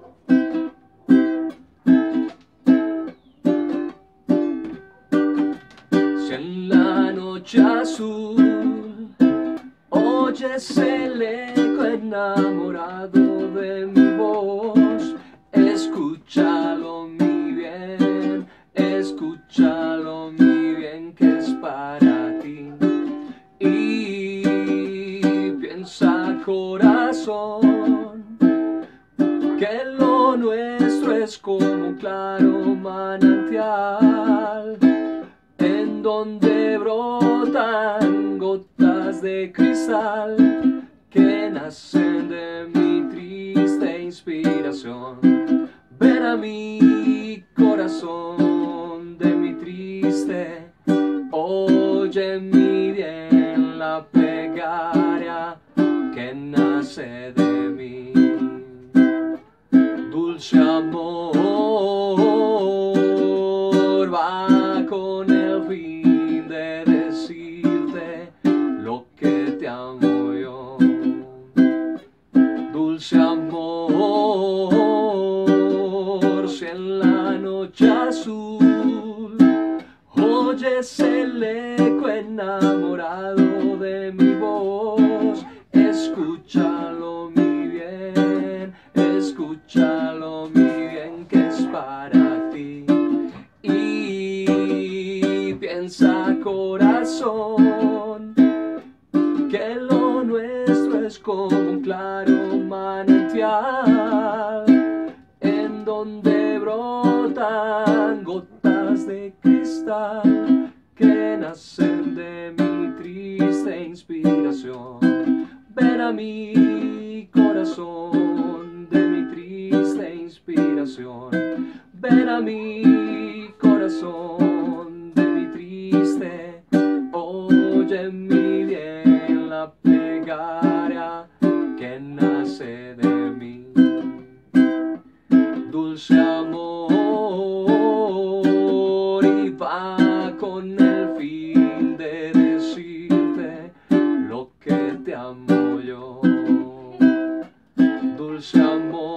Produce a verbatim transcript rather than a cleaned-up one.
Si en la noche azul oyes el eco enamorado de mi voz, escúchalo mi bien, escúchalo mi bien, que es para ti. Y piensa, corazón, que lo nuestro es como un claro manantial, en donde brotan gotas de cristal que nacen de mi triste inspiración. Ven a mi corazón de mi triste, oye mi bien la plegaria que nace de mí. Dulce amor, va con el fin de decirte lo que te amo yo. Dulce amor, si en la noche azul oyes el eco enamorado de mi voz, escúchalo mi bien, escúchalo mi bien, que es para ti. Y piensa, corazón, que lo nuestro es como un claro manantial, en donde brotan gotas de cristal que nacen de mi triste inspiración. Ven a mi corazón de mi triste inspiración, ven a mi corazón de mi triste, oye mi bien la plegaria que nace de mí. Dulce amor, y va con el fin de decirte lo que te amo yo. Dulce amor,